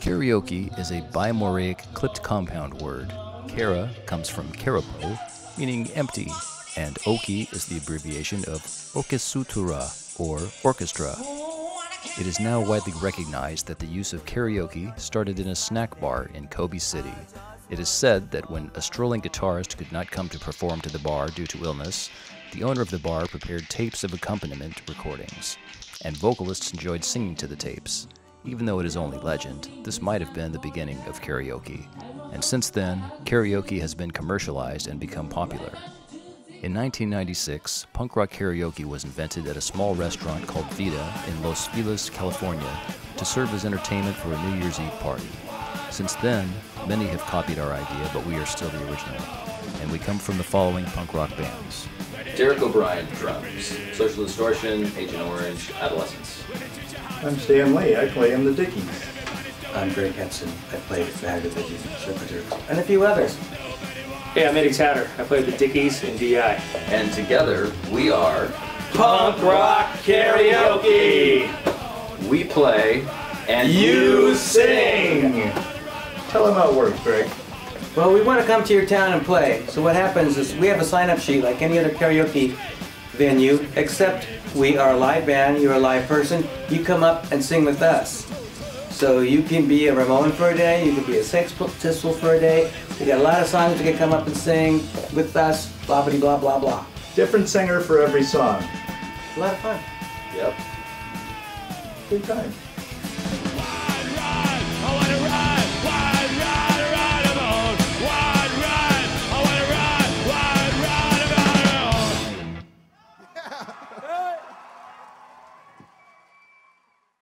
Karaoke is a bimoraic clipped compound word. Kara comes from karapo, meaning empty, and oki is the abbreviation of orkesutura, or orchestra. It is now widely recognized that the use of karaoke started in a snack bar in Kobe City. It is said that when a strolling guitarist could not come to perform to the bar due to illness, the owner of the bar prepared tapes of accompaniment recordings, and vocalists enjoyed singing to the tapes. Even though it is only legend, this might have been the beginning of karaoke. And since then, karaoke has been commercialized and become popular. In 1996, punk rock karaoke was invented at a small restaurant called Vida in Los Feliz, California, to serve as entertainment for a New Year's Eve party. Since then, many have copied our idea, but we are still the original. And we come from the following punk rock bands: Derek O'Brien, drums. Social Distortion, Agent Orange, Adolescence. I'm Stan Lee. I play in the Dickies. I'm Greg Henson. I play with the Aggravated Servitors. And a few others. Hey, I'm Eddie Tatter. I play the Dickies in DI. And together, we are Punk Rock Karaoke! We play and You sing! Tell them how it works, Greg. Well, we want to come to your town and play. So what happens is we have a sign-up sheet like any other karaoke venue, except we are a live band, you're a live person, you come up and sing with us. So you can be a Ramon for a day, you can be a Sex Pistol for a day. We got a lot of songs you can come up and sing with us, blah blah blah blah blah. Different singer for every song. A lot of fun. Yep. Good time.